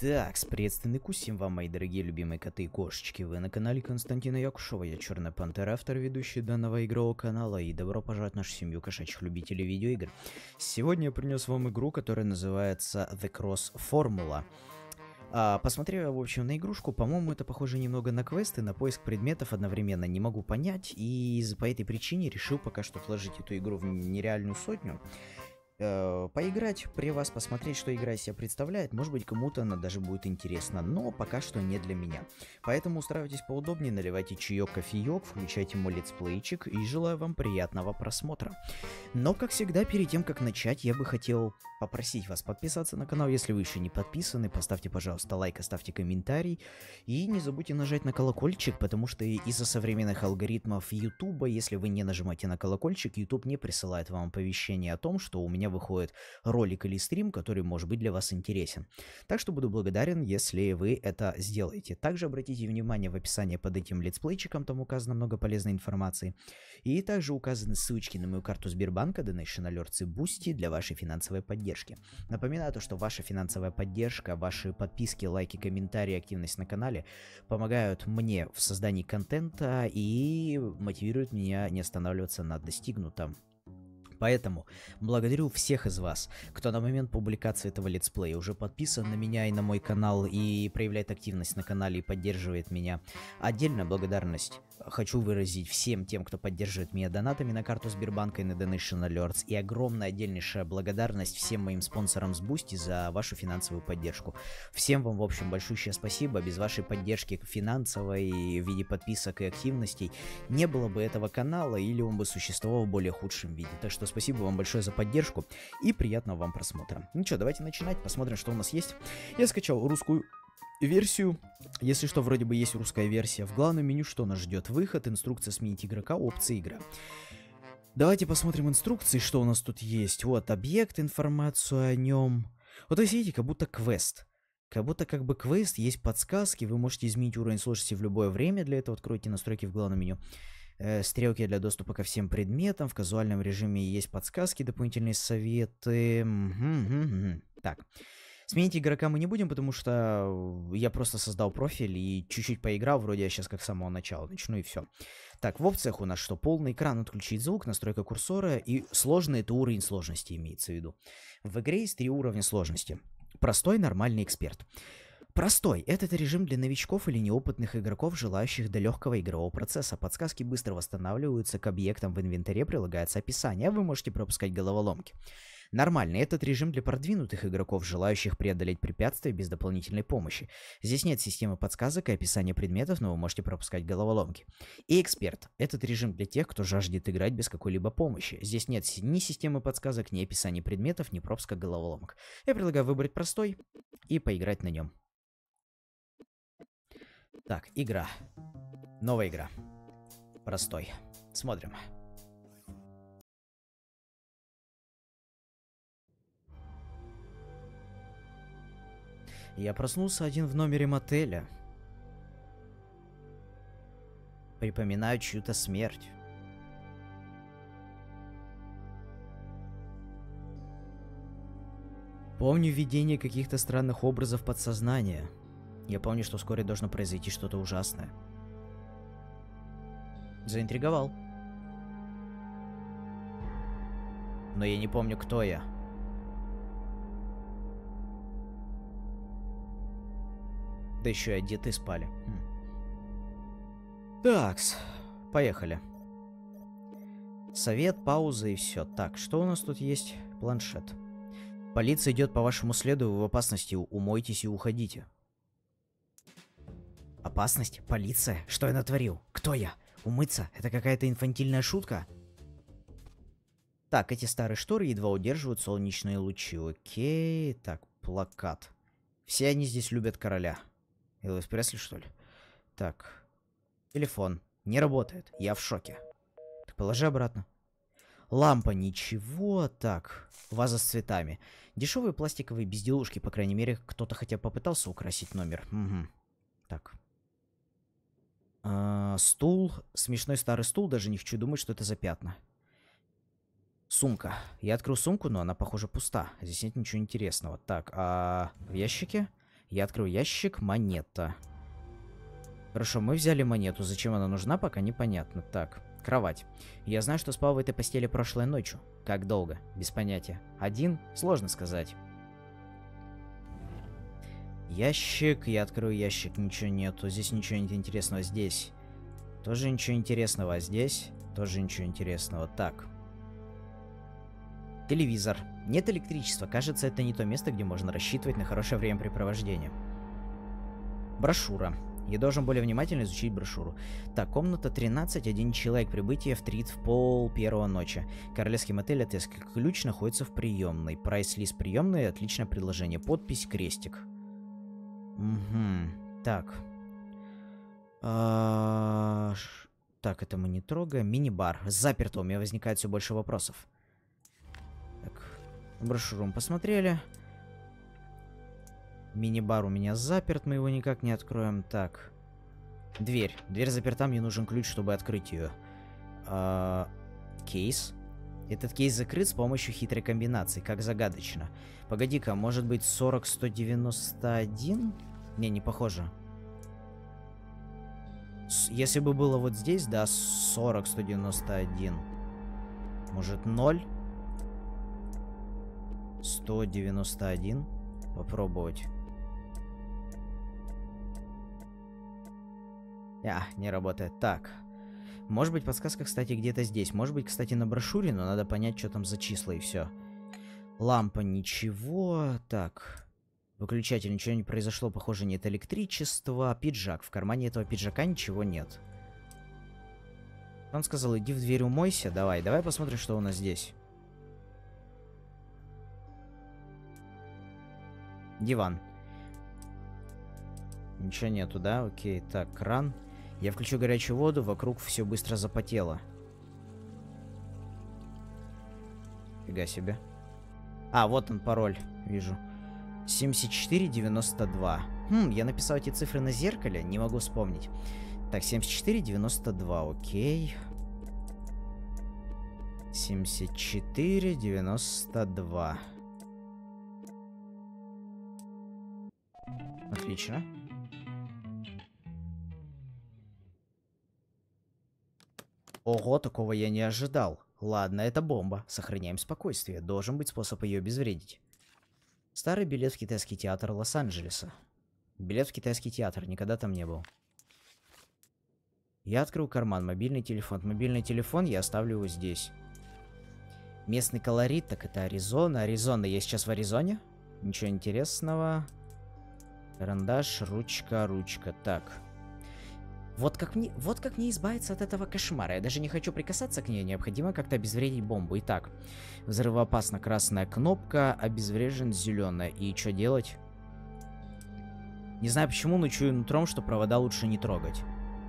Так, приветственный кусим вам, мои дорогие любимые коты и кошечки. Вы на канале Константина Якушева, я Черная Пантера, автор и ведущий данного игрового канала, и добро пожаловать в нашу семью кошачьих любителей видеоигр. Сегодня я принес вам игру, которая называется The Cross Formula. Посмотрев, в общем, на игрушку, по-моему, это похоже немного на квесты, на поиск предметов одновременно не могу понять, и по этой причине решил пока что вложить эту игру в нереальную сотню. Поиграть при вас, посмотреть, что игра из себя представляет, может быть, кому-то она даже будет интересна, но пока что не для меня. Поэтому устраивайтесь поудобнее, наливайте чаек, кофеек, включайте мой летсплейчик и желаю вам приятного просмотра. Но, как всегда, перед тем, как начать, я бы хотел попросить вас подписаться на канал, если вы еще не подписаны, поставьте, пожалуйста, лайк, оставьте комментарий и не забудьте нажать на колокольчик, потому что из-за современных алгоритмов YouTube, если вы не нажимаете на колокольчик, YouTube не присылает вам оповещение о том, что у меня выходит ролик или стрим, который может быть для вас интересен. Так что буду благодарен, если вы это сделаете. Также обратите внимание в описании под этим летсплейчиком, там указано много полезной информации. И также указаны ссылочки на мою карту Сбербанка, Donation Alerts и Boosty для вашей финансовой поддержки. Напоминаю, что ваша финансовая поддержка, ваши подписки, лайки, комментарии, активность на канале помогают мне в создании контента и мотивируют меня не останавливаться на достигнутом. Поэтому благодарю всех из вас, кто на момент публикации этого летсплея уже подписан на меня и на мой канал, и проявляет активность на канале и поддерживает меня. Отдельная благодарность хочу выразить всем тем, кто поддерживает меня донатами на карту Сбербанка и на Donation Alerts, и огромная отдельнейшая благодарность всем моим спонсорам с Boosty за вашу финансовую поддержку. Всем вам, в общем, большущее спасибо. Без вашей поддержки финансовой в виде подписок и активностей не было бы этого канала, или он бы существовал в более худшем виде. Так что спасибо вам большое за поддержку и приятного вам просмотра. Ну что, давайте начинать, посмотрим, что у нас есть. Я скачал русскую версию. Если что, вроде бы есть русская версия. В главном меню что нас ждет? Выход, инструкция сменить игрока, опции игра. Давайте посмотрим инструкции, что у нас тут есть. Вот, объект, информацию о нем. Вот, то есть, видите, как будто квест. Как будто как бы квест, есть подсказки, вы можете изменить уровень сложности в любое время. Для этого откройте настройки в главном меню. Стрелки для доступа ко всем предметам. В казуальном режиме есть подсказки, дополнительные советы. Так. Сменить игрока мы не будем, потому что я просто создал профиль и чуть-чуть поиграл. Вроде я сейчас как с самого начала начну и все. Так, в опциях у нас что? Полный экран, отключить звук, настройка курсора. И сложный — это уровень сложности имеется в виду. В игре есть 3 уровня сложности. Простой, нормальный, эксперт. Простой. Этот режим для новичков или неопытных игроков, желающих до легкого игрового процесса. Подсказки быстро восстанавливаются, к объектам в инвентаре прилагается описание, а вы можете пропускать головоломки. Нормальный. Этот режим для продвинутых игроков, желающих преодолеть препятствия без дополнительной помощи. Здесь нет системы подсказок и описания предметов, но вы можете пропускать головоломки. И эксперт. Этот режим для тех, кто жаждет играть без какой-либо помощи. Здесь нет ни системы подсказок, ни описания предметов, ни пропуска головоломок. Я предлагаю выбрать простой и поиграть на нем. Так, игра. Новая игра. Простой. Смотрим. Я проснулся один в номере мотеля. Припоминаю чью-то смерть. Помню видение каких-то странных образов подсознания. Я помню, что вскоре должно произойти что-то ужасное. Заинтриговал. Но я не помню, кто я. Да еще и одеты спали. Такс, поехали. Совет, пауза и все. Так, что у нас тут есть? Планшет. Полиция идет по вашему следу, вы в опасности. Умойтесь и уходите. Опасность? Полиция? Что я натворил? Кто я? Умыться? Это какая-то инфантильная шутка? Так, эти старые шторы едва удерживают солнечные лучи. Окей. Так, плакат. Все они здесь любят короля. Элвис Пресли, что ли? Так. Телефон. Не работает. Я в шоке. Так, положи обратно. Лампа. Ничего. Так. Ваза с цветами. Дешевые пластиковые безделушки. По крайней мере, кто-то хотя бы попытался украсить номер. Угу. Так. Стул. Смешной старый стул. Даже не хочу думать, что это за пятна. Сумка. Я открыл сумку, но она, похоже, пуста. Здесь нет ничего интересного. Так, в ящике? Я открою ящик. Монета. Хорошо, мы взяли монету. Зачем она нужна, пока непонятно. Так, кровать. Я знаю, что спал в этой постели прошлой ночью. Как долго? Без понятия. Один? Сложно сказать. Ящик. Я открою ящик. Ничего нету. Здесь ничего нет интересного. Здесь тоже ничего интересного. А здесь тоже ничего интересного. Так. Телевизор. Нет электричества. Кажется, это не то место, где можно рассчитывать на хорошее времяпрепровождение. Брошюра. Я должен более внимательно изучить брошюру. Так, комната 13, один человек, прибытие в Трит в 12:30 ночи. Королевский мотель от ключ находится в приемной. Прайс-лист приемной, отличное предложение. Подпись, крестик. Угу. Так. Так, это мы не трогаем. Мини-бар. Заперто, у меня возникает все больше вопросов. Так, брошюру мы посмотрели. Мини-бар у меня заперт, мы его никак не откроем. Так. Дверь. Дверь заперта, мне нужен ключ, чтобы открыть ее. Кейс. Этот кейс закрыт с помощью хитрой комбинации, как загадочно. Погоди-ка, может быть 40-191? Не похоже. Если бы было вот здесь, да, 40-191. Может 0? 191. Попробовать. Не работает. Так. Может быть, подсказка, кстати, где-то здесь. Может быть, кстати, на брошюре, но надо понять, что там за числа и все. Лампа, ничего. Так. Выключатель, ничего не произошло. Похоже, нет электричества. Пиджак. В кармане этого пиджака ничего нет. Он сказал, иди в дверь умойся. Давай посмотрим, что у нас здесь. Диван. Ничего нету, да? Окей, так, кран. Я включу горячую воду, вокруг все быстро запотело. Фига себе. Вот он пароль, вижу. 7492. Я написал эти цифры на зеркале, не могу вспомнить. Так, 7492, окей. 7492. Отлично. Ого, такого я не ожидал. Ладно, это бомба. Сохраняем спокойствие. Должен быть способ ее обезвредить. Старый билет в китайский театр Лос-Анджелеса. Билет в китайский театр. Никогда там не был. Я открыл карман. Мобильный телефон. Мобильный телефон я оставлю его здесь. Местный колорит. Так это Аризона. Аризона. Я сейчас в Аризоне? Ничего интересного. Карандаш, ручка. Так. Вот как мне избавиться от этого кошмара. Я даже не хочу прикасаться к ней. Необходимо как-то обезвредить бомбу. Итак, взрывоопасна красная кнопка, обезврежен зеленая. И что делать? Не знаю почему, но чую нутром, что провода лучше не трогать.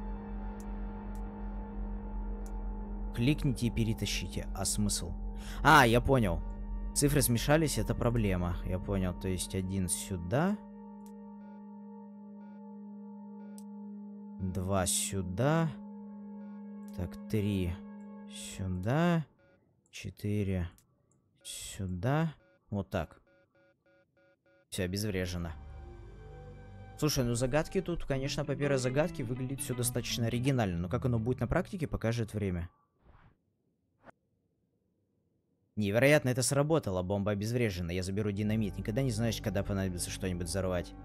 Кликните и перетащите. А смысл? Я понял. Цифры смешались, это проблема. Я понял, то есть один сюда. 2 сюда. Так, 3 сюда. 4 сюда. Вот так. Все обезврежено. Слушай, ну загадки тут, конечно, по первой загадке выглядит все достаточно оригинально. Но как оно будет на практике, покажет время. Невероятно, это сработало. Бомба обезврежена. Я заберу динамит. Никогда не знаешь, когда понадобится что-нибудь взорвать.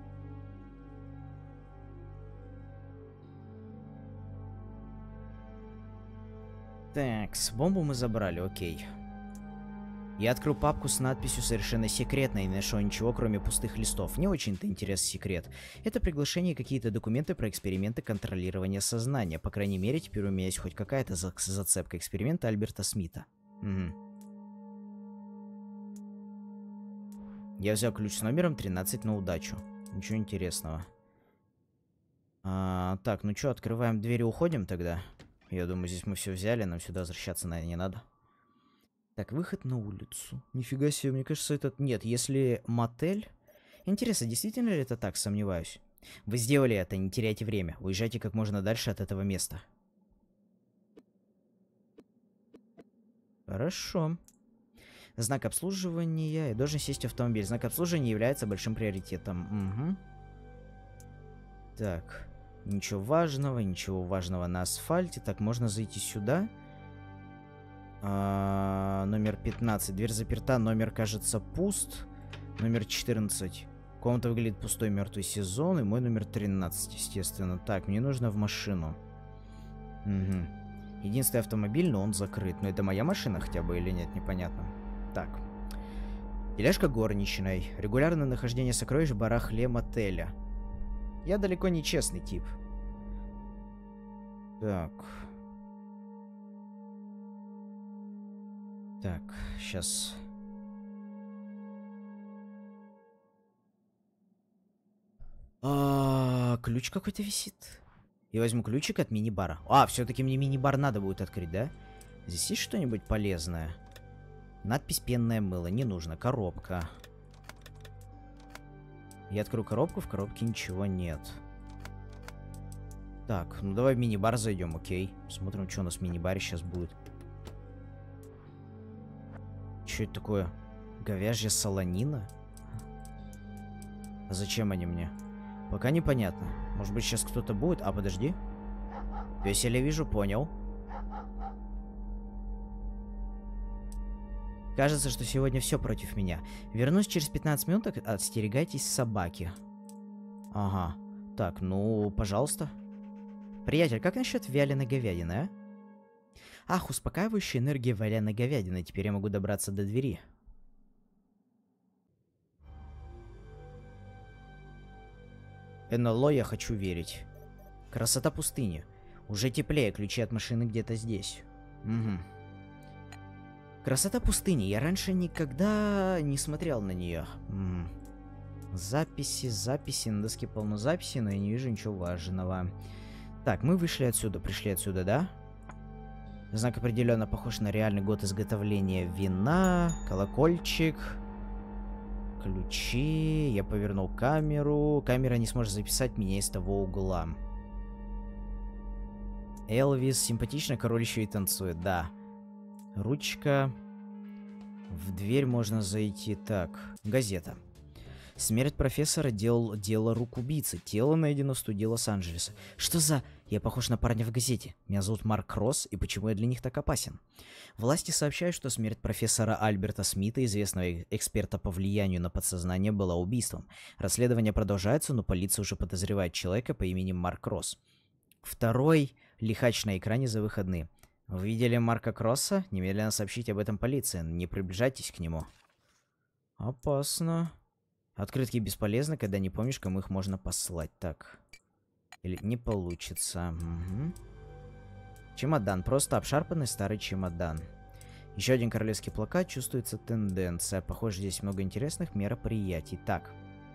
Так, с бомбу мы забрали, окей. Я открыл папку с надписью «Совершенно секретно» и не нашел ничего, кроме пустых листов. Не очень-то интересный секрет. Это приглашение и какие-то документы про эксперименты контролирования сознания. По крайней мере, теперь у меня есть хоть какая-то зацепка эксперимента Альберта Смита. Угу. Я взял ключ с номером 13 на удачу. Ничего интересного. Так, ну что, открываем дверь и уходим тогда? Я думаю, здесь мы все взяли, нам сюда возвращаться, наверное, не надо. Так, выход на улицу. Нифига себе, мне кажется, этот... Нет, если мотель... Интересно, действительно ли это так? Сомневаюсь. Вы сделали это, не теряйте время. Уезжайте как можно дальше от этого места. Хорошо. Знак обслуживания. Я должен сесть в автомобиль. Знак обслуживания является большим приоритетом. Угу. Так, ничего важного на асфальте. Так, можно зайти сюда. Номер 15. Дверь заперта, номер, кажется, пуст. Номер 14. Комната выглядит пустой, мертвый сезон. И мой номер 13, естественно. Так, мне нужно в машину. Угу. Единственный автомобиль, но он закрыт. Но это моя машина хотя бы или нет, непонятно. Так. Тележка горничной. Регулярное нахождение сокровищ в барахле мотеля. Я далеко не честный тип. Так. Так, сейчас... ключ какой-то висит. Я возьму ключик от мини-бара. Все-таки мне мини-бар надо будет открыть, да? Здесь есть что-нибудь полезное? Надпись «Пенное мыло». Не нужно. Коробка. Я открою коробку, в коробке ничего нет. Так, ну давай в мини-бар зайдем, окей. Посмотрим, что у нас в мини-баре сейчас будет. Что это такое? Говяжья солонина? А зачем они мне? Пока непонятно. Может быть, сейчас кто-то будет? Подожди. Веселя вижу, понял. Кажется, что сегодня все против меня. Вернусь через 15 минут, остерегайтесь собаки. Ага. Так, ну, пожалуйста. Приятель, как насчет вяленой говядины, а? Ах, успокаивающая энергия вяленой говядины. Теперь я могу добраться до двери. НЛО, я хочу верить. Красота пустыни. Уже теплее, ключи от машины где-то здесь. Угу. Красота пустыни. Я раньше никогда не смотрел на нее. Записи. На доске полно записей, но я не вижу ничего важного. Так, мы пришли отсюда, да? Знак определенно похож на реальный год изготовления вина. Колокольчик. Ключи. Я повернул камеру. Камера не сможет записать меня из того угла. Элвис. Симпатично, король еще и танцует. Да. Ручка. В дверь можно зайти. Так. Газета. Смерть профессора дело рук убийцы. Тело найдено в студии Лос-Анджелеса. Что за... Я похож на парня в газете. Меня зовут Марк Росс, и почему я для них так опасен? Власти сообщают, что смерть профессора Альберта Смита, известного эксперта по влиянию на подсознание, была убийством. Расследование продолжается, но полиция уже подозревает человека по имени Марк Росс. Второй лихач на экране за выходные. Вы видели Марка Кросса? Немедленно сообщите об этом полиции. Не приближайтесь к нему. Опасно. Открытки бесполезны, когда не помнишь, кому их можно послать. Так. Или не получится. Угу. Чемодан. Просто обшарпанный старый чемодан. Еще один королевский плакат. Чувствуется тенденция. Похоже, здесь много интересных мероприятий. Так.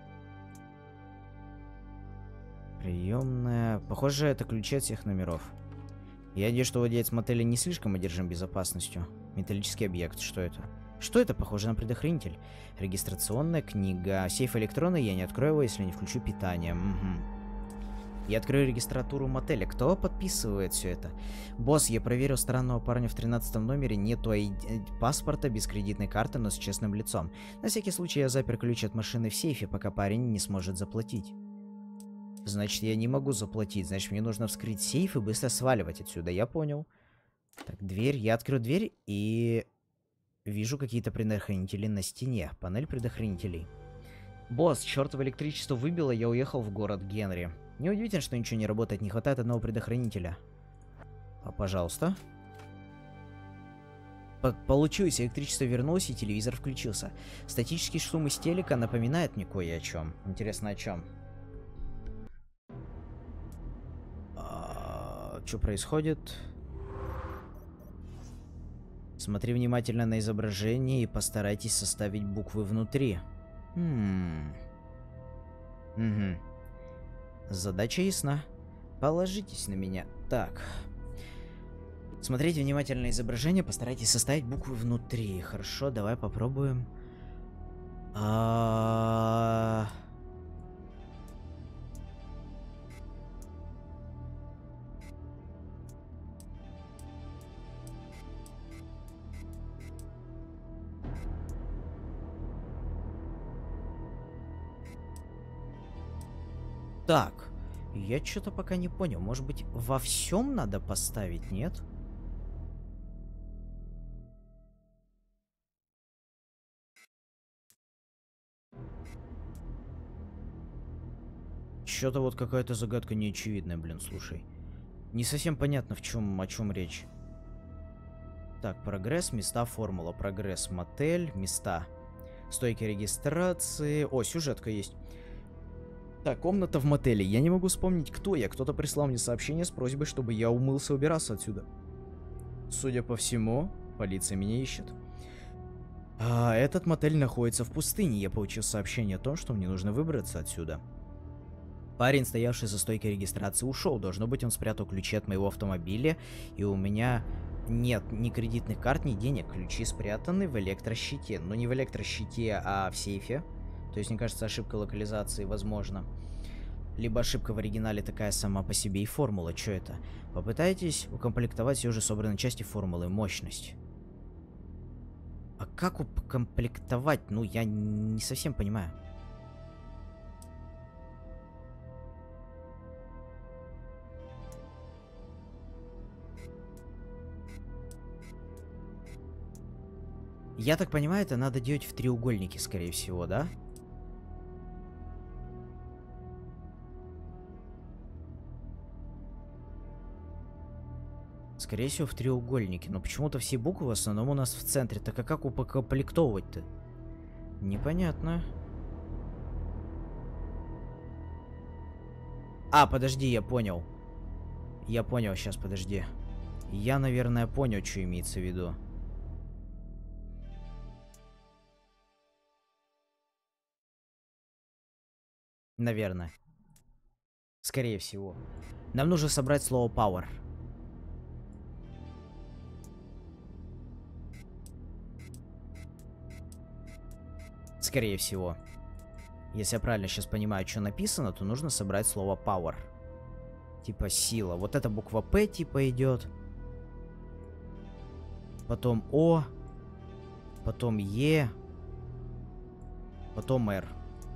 Приемная. Похоже, это ключи от всех номеров. Я надеюсь, что владелец мотеля не слишком одержим безопасностью. Металлический объект. Что это? Что это? Похоже на предохранитель. Регистрационная книга. Сейф электронный. Я не открою его, если не включу питание. Угу. Я открою регистратуру мотеля. Кто подписывает все это? Босс, я проверил странного парня в 13 номере. Нету паспорта, без кредитной карты, но с честным лицом. На всякий случай я запер ключ от машины в сейфе, пока парень не сможет заплатить. Значит, я не могу заплатить. Значит, мне нужно вскрыть сейф и быстро сваливать отсюда. Я понял. Так, дверь. Я открою дверь и... Вижу какие-то предохранители на стене. Панель предохранителей. Босс, чертово электричество выбило, я уехал в город Генри. Неудивительно, что ничего не работает, не хватает одного предохранителя. Пожалуйста. Получилось, электричество вернулось и телевизор включился. Статический шум из телека напоминает мне кое о чем. Интересно, о чем? Что происходит? Смотри внимательно на изображение и постарайтесь составить буквы внутри. Угу. Задача ясна. Положитесь на меня. Так. Смотрите внимательно на изображение, постарайтесь составить буквы внутри. Хорошо, давай попробуем. Так, Я что-то пока не понял. Может быть, во всем надо поставить, нет? Что-то вот какая-то загадка неочевидная, блин, слушай. Не совсем понятно, о чем речь. Так, прогресс, места, формула. Прогресс, мотель, места. Стойки регистрации. О, сюжетка есть. Так, комната в мотеле. Я не могу вспомнить, кто я. Кто-то прислал мне сообщение с просьбой, чтобы я умылся, убираться отсюда. Судя по всему, полиция меня ищет. Этот мотель находится в пустыне. Я получил сообщение о том, что мне нужно выбраться отсюда. Парень, стоявший за стойкой регистрации, ушел. Должно быть, он спрятал ключи от моего автомобиля, и у меня нет ни кредитных карт, ни денег. Ключи спрятаны в электрощите. Но не в электрощите, а в сейфе. То есть, мне кажется, ошибка локализации возможна. Либо ошибка в оригинале такая сама по себе и формула. Что это? Попытайтесь укомплектовать все уже собранные части формулы. Мощность. А как укомплектовать? Ну, я не совсем понимаю. Я так понимаю, это надо делать в треугольнике, скорее всего, да? Скорее всего, в треугольнике. Но почему-то все буквы в основном у нас в центре. Так а как укомплектовывать-то? Непонятно. Подожди, я понял. Я понял, сейчас, подожди. Я, наверное, понял, что имеется в виду. Наверное. Скорее всего. Нам нужно собрать слово power. Скорее всего. Если я правильно сейчас понимаю, что написано, то нужно собрать слово power. Типа сила. Вот эта буква П типа идет. Потом О. Потом Е. Потом Р.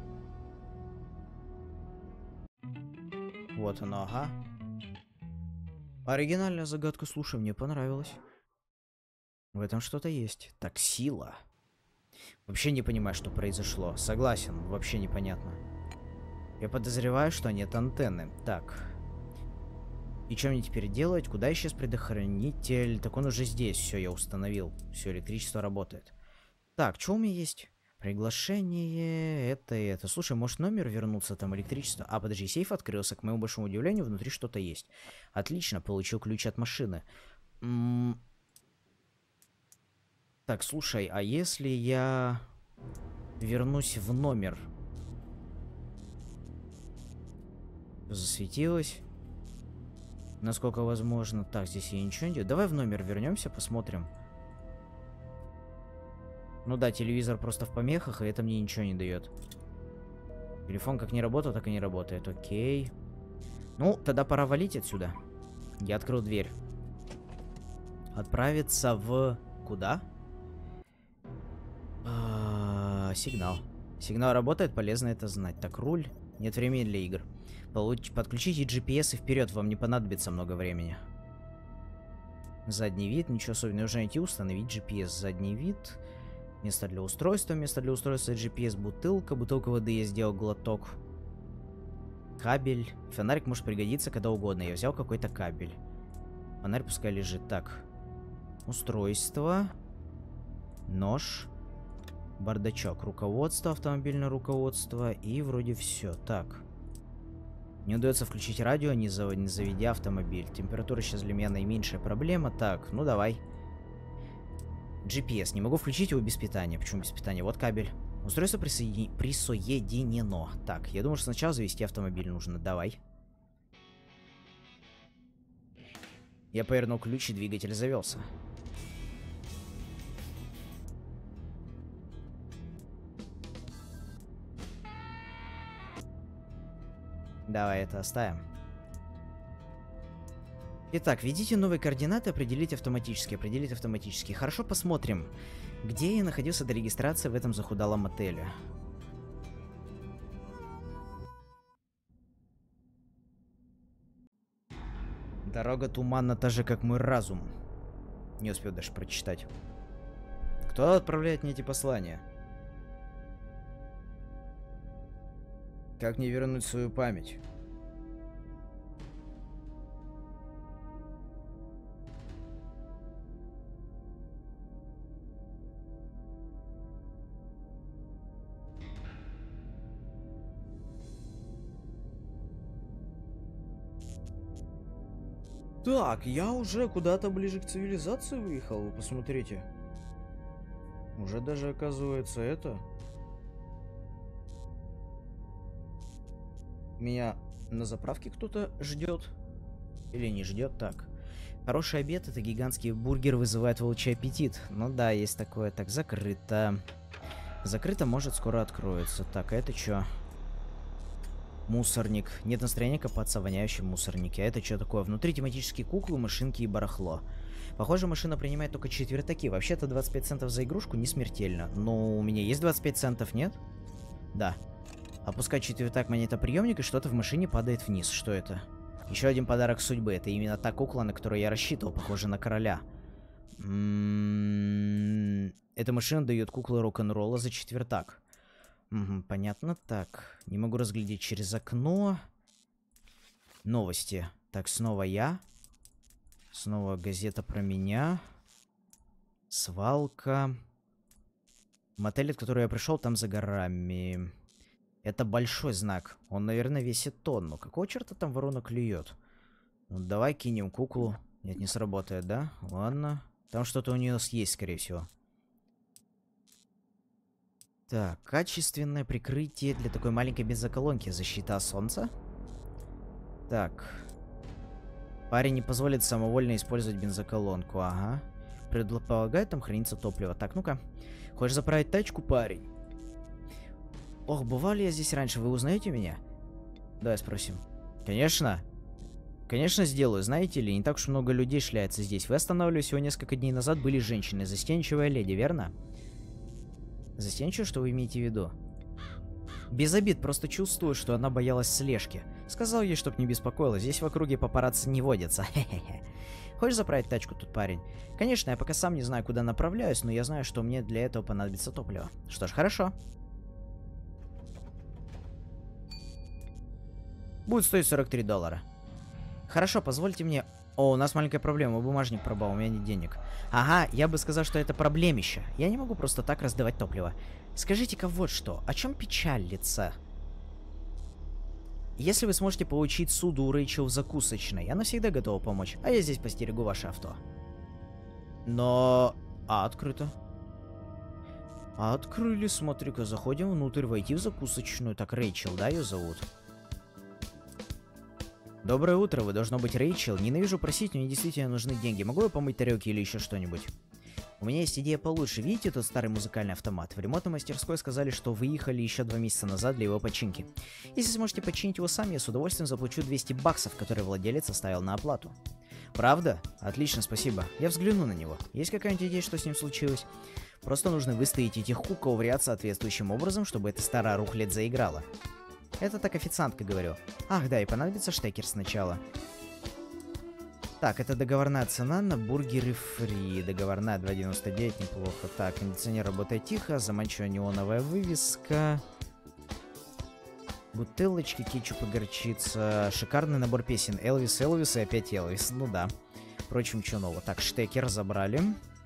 Вот оно, ага. Оригинальная загадка, слушай, мне понравилась. В этом что-то есть. Так, сила. Вообще не понимаю, что произошло. Согласен, вообще непонятно. Я подозреваю, что нет антенны. Так. И что мне теперь делать? Куда исчез предохранитель? Так он уже здесь. Все, я установил. Все, электричество работает. Так, что у меня есть? Приглашение, это и это. Слушай, может номер вернуться, там электричество? Подожди, сейф открылся. К моему большому удивлению, внутри что-то есть. Отлично, получил ключ от машины. Так, слушай, а если я вернусь в номер? Засветилось. Насколько возможно. Так, здесь я ничего не делаю. Давай в номер вернемся, посмотрим. Ну да, телевизор просто в помехах, и это мне ничего не дает. Телефон как не работал, так и не работает. Окей. Ну, тогда пора валить отсюда. Я открыл дверь. Отправиться в... Куда? Сигнал. Сигнал работает, полезно это знать. Так, руль. Нет времени для игр. Подключите GPS и вперед, вам не понадобится много времени. Задний вид, ничего особенного. Нужно найти, установить GPS. Задний вид. Место для устройства, GPS, бутылка. Бутылка воды, я сделал глоток. Кабель. Фонарик может пригодиться когда угодно. Я взял какой-то кабель. Фонарь пускай лежит. Так. Устройство. Нож. Бардачок. Руководство, автомобильное руководство. И вроде все. Так. Не удается включить радио, не заведя автомобиль. Температура сейчас для меня наименьшая проблема. Так, ну давай. GPS. Не могу включить его без питания. Почему без питания? Вот кабель. Устройство присоединено. Так, я думаю, что сначала завести автомобиль нужно. Давай. Я повернул ключ, и двигатель завелся. Давай это оставим. Итак, введите новые координаты, определить автоматически. Хорошо, посмотрим, где я находился до регистрации в этом захудалом отеле. Дорога туманна, та же, как мой разум. Не успел даже прочитать. Кто отправляет мне эти послания? Как мне вернуть свою память? Так, я уже куда-то ближе к цивилизации выехал, вы посмотрите. Уже даже, оказывается, это... Меня на заправке кто-то ждет? Или не ждет? Так. Хороший обед — это гигантский бургер, вызывает волчий аппетит. Ну да, есть такое. Так, закрыто. Закрыто, может, скоро откроется. Так, а это что? Мусорник. Нет настроения копаться в воняющем мусорнике. А это что такое? Внутри тематические куклы, машинки и барахло. Похоже, машина принимает только четвертаки. Вообще-то 25 центов за игрушку не смертельно. Но у меня есть 25 центов, нет? Да. Опускать четвертак монетоприемник, и что-то в машине падает вниз. Что это? Еще один подарок судьбы. Это именно та кукла, на которую я рассчитывал. Похоже на короля. Эта машина дает куклу рок-н-ролла за четвертак. Понятно. Так, не могу разглядеть через окно. Новости. Так, снова я. Снова газета про меня. Свалка. Мотель, от которого я пришел, там за горами. Это большой знак. Он, наверное, весит тонну. Какого черта там ворона клюет? Ну, давай кинем куклу. Нет, не сработает, да? Ладно. Там что-то у нее есть, скорее всего. Так, качественное прикрытие для такой маленькой бензоколонки. Защита солнца. Так. Парень не позволит самовольно использовать бензоколонку. Ага. Предполагаю, там хранится топливо. Так, ну-ка. Хочешь заправить тачку, парень? Ох, бывал ли я здесь раньше? Вы узнаете меня? Давай спросим. Конечно. Конечно, сделаю. Знаете ли, не так уж много людей шляется здесь. Вы останавливались всего несколько дней назад, были женщины. Застенчивая леди, верно? Застенчивая, что вы имеете в виду? Без обид, просто чувствую, что она боялась слежки. Сказал ей, чтоб не беспокоилась. Здесь в округе папарацци не водятся. Хе-хе-хе. Хочешь заправить тачку тут, парень? Конечно, я пока сам не знаю, куда направляюсь, но я знаю, что мне для этого понадобится топливо. Что ж, хорошо. Будет стоить $43. Хорошо, позвольте мне... О, у нас маленькая проблема, бумажник пропал, у меня нет денег. Ага, я бы сказал, что это проблемища. Я не могу просто так раздавать топливо. Скажите-ка вот что, о чем печалится? Если вы сможете получить суду у Рэйчел в закусочной, она всегда готова помочь, а я здесь постерегу ваше авто. Но... открыто. Открыли, смотри-ка, заходим внутрь, войти в закусочную. Так, Рэйчел, да, ее зовут? Доброе утро, вы должно быть Рэйчел. Ненавижу просить, мне действительно нужны деньги. Могу я помыть тарелки или еще что-нибудь? У меня есть идея получше. Видите тот старый музыкальный автомат? В ремонтной мастерской сказали, что выехали еще 2 месяца назад для его починки. Если сможете починить его сами, я с удовольствием заплачу $200, которые владелец оставил на оплату. Правда? Отлично, спасибо. Я взгляну на него. Есть какая-нибудь идея, что с ним случилось? Просто нужно выставить этих кукол в ряд соответствующим образом, чтобы эта старая рухлядь заиграла. Это так официантка, говорю. Ах, да, и понадобится штекер сначала. Так, это договорная цена на бургеры фри. Договорная 2,99, неплохо. Так, кондиционер работает тихо, заманчивая неоновая вывеска. Бутылочки, кетчуп и горчица. Шикарный набор песен. Элвис, Элвис и опять Элвис. Ну да. Впрочем, что нового. Так, штекер забрали.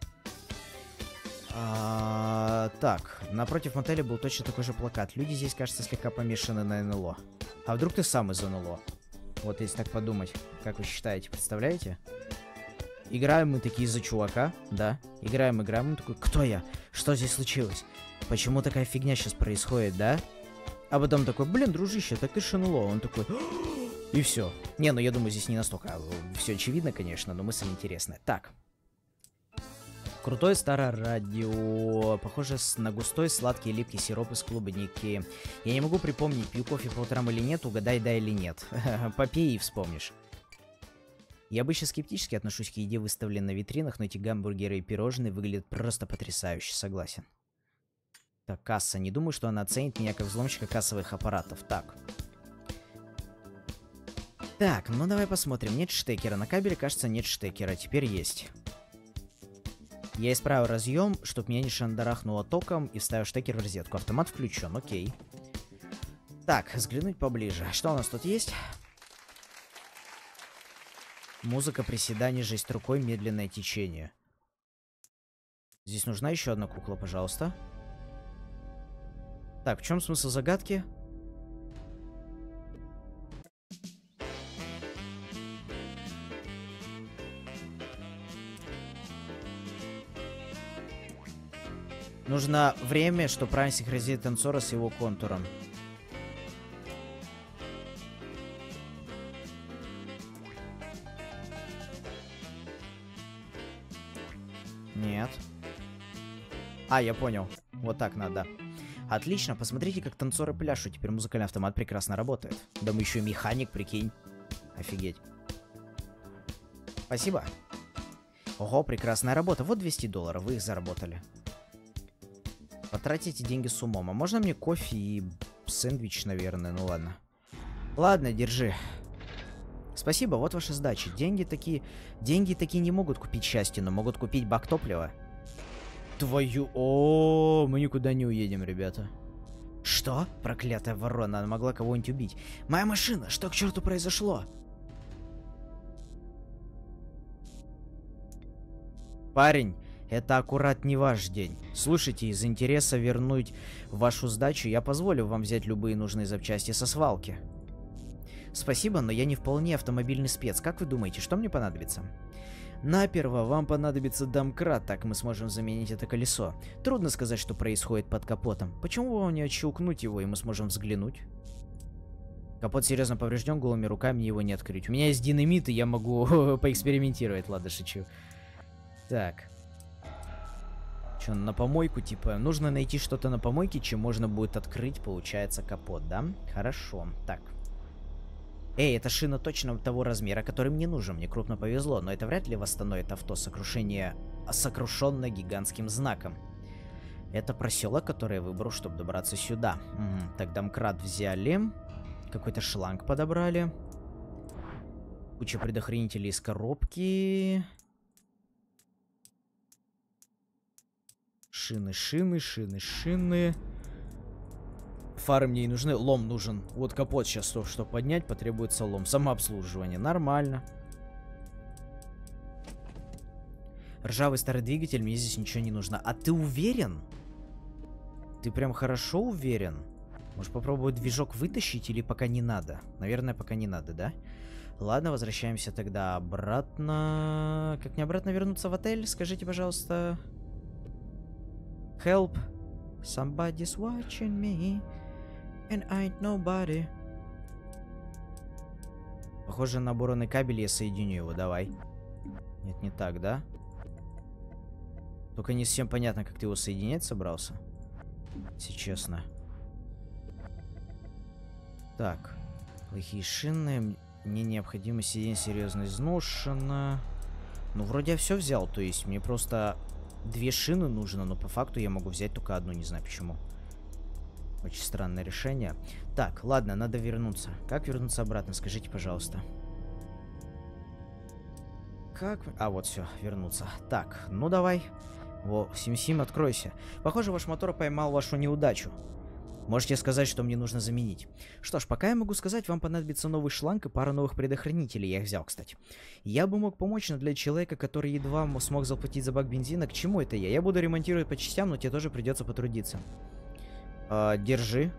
Так, напротив мотеля был точно такой же плакат. Люди здесь, кажется, слегка помешаны на НЛО. А вдруг ты сам из НЛО? Вот если так подумать. Как вы считаете, представляете? Играем мы такие за чувака, да? Играем, он такой, кто я? Что здесь случилось? Почему такая фигня сейчас происходит, да? А потом такой, блин, дружище, так ты ж НЛО. Он такой, и все. Не, ну я думаю, здесь не настолько все очевидно, конечно, но мысль интересная. Так. Крутое старое радио. Похоже на густой, сладкий, липкий сироп из клубники. Я не могу припомнить, пью кофе по утрам или нет, угадай, да или нет. Попей и вспомнишь. Я обычно скептически отношусь к еде, выставленной на витринах, но эти гамбургеры и пирожные выглядят просто потрясающе, согласен. Так, касса. Не думаю, что она оценит меня как взломщика кассовых аппаратов. Так. Так, ну давай посмотрим. Нет штекера. На кабеле, кажется, нет штекера. Теперь есть. Я исправил разъем, чтобы меня не шандарахнуло током, и вставил штекер в розетку. Автомат включен, окей. Так, взглянуть поближе. Что у нас тут есть? Музыка, приседаний, жесть рукой, медленное течение. Здесь нужна еще одна кукла, пожалуйста. Так, в чем смысл загадки? Нужно время, чтобы правильно синхронизировать танцора с его контуром. Нет. А, я понял. Вот так надо. Отлично, посмотрите, как танцоры пляшут. Теперь музыкальный автомат прекрасно работает. Да мы еще и механик, прикинь. Офигеть. Спасибо. Ого, прекрасная работа. Вот $200, вы их заработали. Потратите деньги с умом. А можно мне кофе и сэндвич, наверное? Ну ладно. Ладно, держи. Спасибо, вот ваша сдача. Деньги такие не могут купить счастье, но могут купить бак топлива. Твою... О, мы никуда не уедем, ребята. Что? Проклятая ворона, она могла кого-нибудь убить. Моя машина, что к черту произошло? Парень, это аккурат не ваш день. Слушайте, из интереса вернуть вашу сдачу, я позволю вам взять любые нужные запчасти со свалки. Спасибо, но я не вполне автомобильный спец. Как вы думаете, что мне понадобится? Наперво вам понадобится домкрат, так мы сможем заменить это колесо. Трудно сказать, что происходит под капотом. Почему вам не отщелкнуть его, и мы сможем взглянуть? Капот серьезно поврежден, голыми руками его не открыть. У меня есть динамит, и я могу поэкспериментировать. Ладно, шучу. Так. Что, на помойку, типа? Нужно найти что-то на помойке, чем можно будет открыть, получается, капот, да? Хорошо. Так. Эй, эта шина точно того размера, который мне нужен. Мне крупно повезло, но это вряд ли восстановит авто сокрушение, сокрушенное гигантским знаком. Это проселок, который я выбрал, чтобы добраться сюда. Так, домкрат взяли. Какой-то шланг подобрали. Куча предохранителей из коробки. Шины, шины, шины, шины. Фары мне и нужны. Лом нужен. Вот капот сейчас, чтобы поднять, потребуется лом. Самообслуживание. Нормально. Ржавый старый двигатель, мне здесь ничего не нужно. А ты уверен? Ты прям хорошо уверен? Может попробовать движок вытащить или пока не надо? Наверное, пока не надо, да? Ладно, возвращаемся тогда обратно. Как мне обратно вернуться в отель? Скажите, пожалуйста. Help. Somebody's watching me. And I ain't nobody. Похоже на оборванный кабель, я соединю его, давай. Нет, не так, да? Только не совсем понятно, как ты его соединять собрался. Если честно. Так. Плохие шины. Мне необходимо сиденье серьезно изношено. Ну, вроде я все взял, то есть мне просто 2 шины нужно, но по факту я могу взять только одну, не знаю почему. Очень странное решение. Так, ладно, надо вернуться. Как вернуться обратно, скажите, пожалуйста. Как... А, вот все, вернуться. Так, ну давай. Во, Сим-Сим, откройся. Похоже, ваш мотор поймал вашу неудачу. Можете сказать, что мне нужно заменить. Что ж, пока я могу сказать, вам понадобится новый шланг и пара новых предохранителей. Я их взял, кстати. Я бы мог помочь, но для человека, который едва смог заплатить за бак бензина, к чему это я? Я буду ремонтировать по частям, но тебе тоже придется потрудиться. Держи.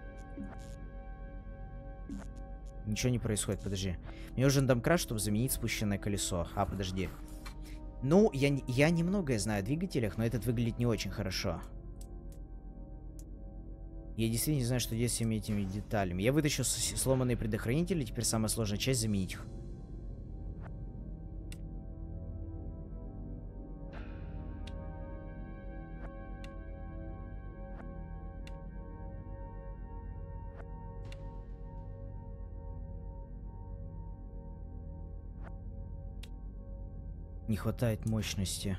Ничего не происходит, подожди. Мне нужен домкрат, чтобы заменить спущенное колесо. А, подожди. Ну, я немногое знаю о двигателях, но этот выглядит не очень хорошо. Я действительно не знаю, что делать с всеми этими деталями. Я вытащу сломанные предохранители, теперь самая сложная часть — заменить их. Не хватает мощности.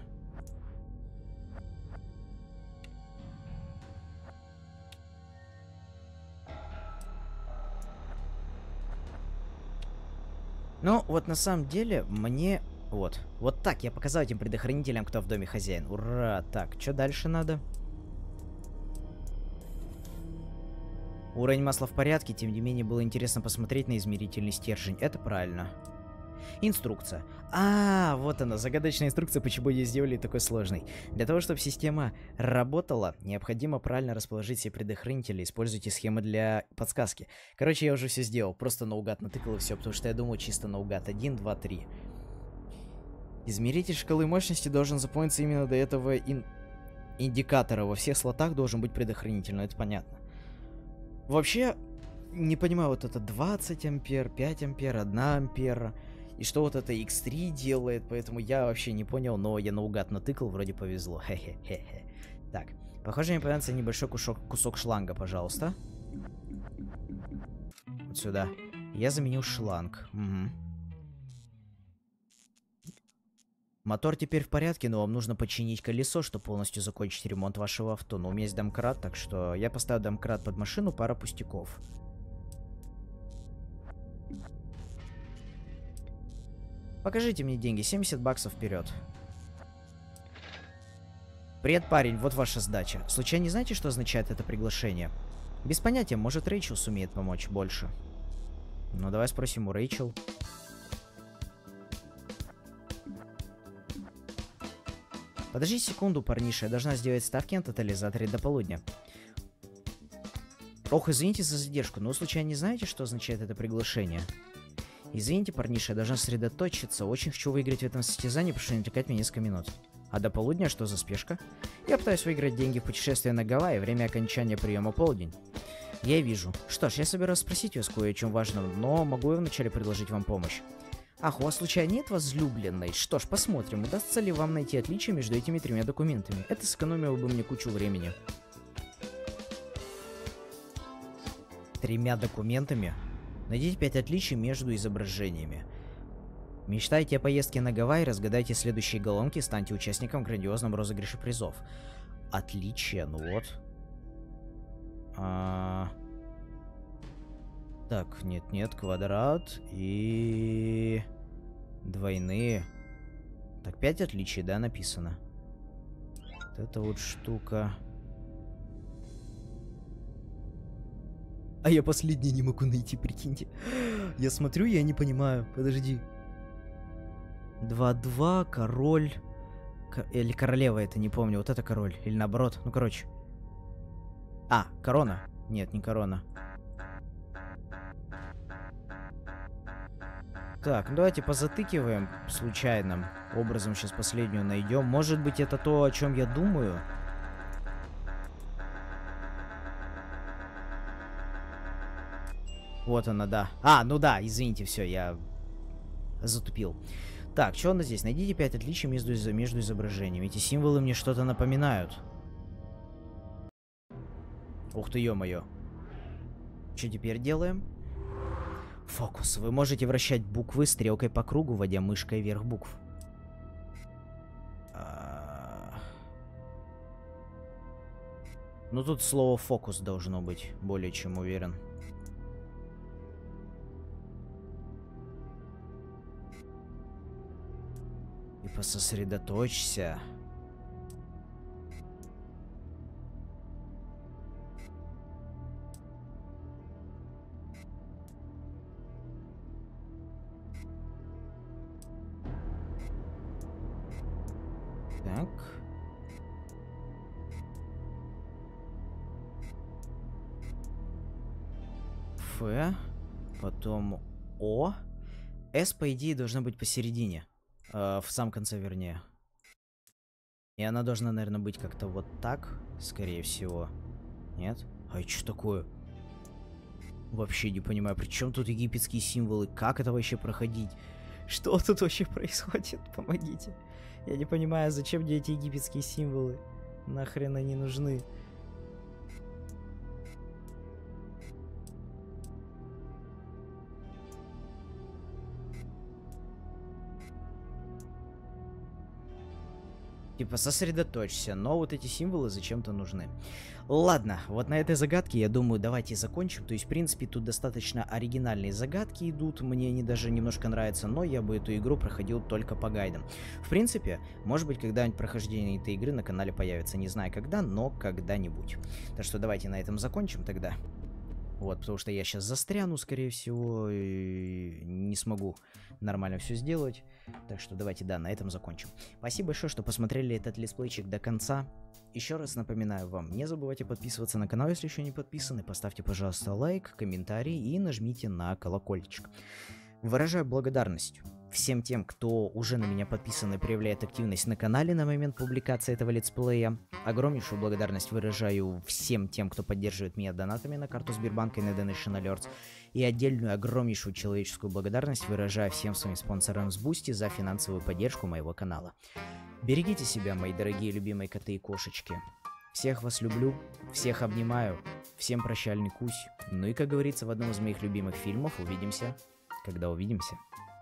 Ну, вот на самом деле, мне... Вот так я показал этим предохранителям, кто в доме хозяин. Ура! Так, что дальше надо? Уровень масла в порядке, тем не менее было интересно посмотреть на измерительный стержень. Это правильно. Инструкция. Вот она, загадочная инструкция, почему ее сделали такой сложной. Для того, чтобы система работала, необходимо правильно расположить все предохранители. Используйте схемы для подсказки. Короче, я уже все сделал, просто наугад натыкал и все, потому что я думаю чисто наугад. 1, 2, 3. Измеритель шкалы мощности должен заполниться именно до этого индикатора. Во всех слотах должен быть предохранитель, но это понятно. Вообще, не понимаю, вот это 20 ампер, 5 ампер, 1 ампера. И что вот это X3 делает, поэтому я вообще не понял, но я наугад натыкал, вроде повезло. Хе-хе-хе-хе. Так, похоже, мне понравится небольшой кусок шланга, пожалуйста. Вот сюда. Я заменил шланг. Угу. Мотор теперь в порядке, но вам нужно починить колесо, чтобы полностью закончить ремонт вашего авто. Но у меня есть домкрат, так что я поставил домкрат под машину, пара пустяков. Покажите мне деньги, 70 баксов вперед. Привет, парень, вот ваша сдача. Случайно не знаете, что означает это приглашение? Без понятия, может Рэйчел сумеет помочь больше. Ну, давай спросим у Рэйчел. Подожди секунду, парниша, я должна сделать ставки на тотализаторе до полудня. Ох, извините за задержку, но случайно не знаете, что означает это приглашение? Извините, парниша, я должна сосредоточиться. Очень хочу выиграть в этом состязании, прошу не отвлекать меня несколько минут. А до полудня что за спешка? Я пытаюсь выиграть деньги в путешествие на Гавайи, время окончания приема полдень. Я вижу. Что ж, я собираюсь спросить вас кое о чем важном, но могу я вначале предложить вам помощь. Ах, у вас случайно нет возлюбленной? Что ж, посмотрим, удастся ли вам найти отличие между этими тремя документами. Это сэкономило бы мне кучу времени. Тремя документами? Найдите 5 отличий между изображениями. Мечтаете о поездке на Гавайи, разгадайте следующие головки, станьте участником грандиозного розыгрыша призов. Отличия, ну вот. Так, нет, квадрат и... двойные. Так, 5 отличий, да, написано. Вот эта вот штука... А я последний не могу найти, прикиньте. Я смотрю, я не понимаю. Подожди. 2-2, король. Или королева, это не помню. Вот это король. Или наоборот. Ну, короче. Корона. Нет, не корона. Так, ну давайте позатыкиваем случайным образом. Сейчас последнюю найдем. Может быть, это то, о чем я думаю. Вот она, да. Ну да, извините, все, я затупил. Так, что у нас здесь? Найдите 5 отличий между изображениями. Эти символы мне что-то напоминают. Ух ты, ё-моё. Что теперь делаем? Фокус. Вы можете вращать буквы стрелкой по кругу, вводя мышкой вверх букв. Ну тут слово фокус должно быть, более чем уверен. И пососредоточься. Так. Ф. Потом О. С, по идее, должна быть посередине. В самом конце, вернее. И она должна, наверное, быть как-то вот так, скорее всего. Нет? И что такое? Вообще не понимаю, при чем тут египетские символы? Как это вообще проходить? Что тут вообще происходит? Помогите. Я не понимаю, зачем мне эти египетские символы? Нахрен они нужны? Типа, сосредоточься, но вот эти символы зачем-то нужны. Ладно, вот на этой загадке, я думаю, давайте закончим. То есть, в принципе, тут достаточно оригинальные загадки идут. Мне они даже немножко нравятся, но я бы эту игру проходил только по гайдам. В принципе, может быть, когда-нибудь прохождение этой игры на канале появится. Не знаю когда, но когда-нибудь. Так что давайте на этом закончим тогда. Вот, потому что я сейчас застряну, скорее всего, и не смогу нормально все сделать. Так что давайте, да, на этом закончим. Спасибо большое, что посмотрели этот летсплейчик до конца. Еще раз напоминаю вам, не забывайте подписываться на канал, если еще не подписаны. Поставьте, пожалуйста, лайк, комментарий и нажмите на колокольчик. Выражаю благодарность всем тем, кто уже на меня подписан и проявляет активность на канале на момент публикации этого летсплея. Огромнейшую благодарность выражаю всем тем, кто поддерживает меня донатами на карту Сбербанка и на Donation Alerts. И отдельную огромнейшую человеческую благодарность выражаю всем своим спонсорам с Boosty за финансовую поддержку моего канала. Берегите себя, мои дорогие любимые коты и кошечки. Всех вас люблю, всех обнимаю, всем прощальный кусь. Ну и, как говорится в одном из моих любимых фильмов, увидимся, когда увидимся.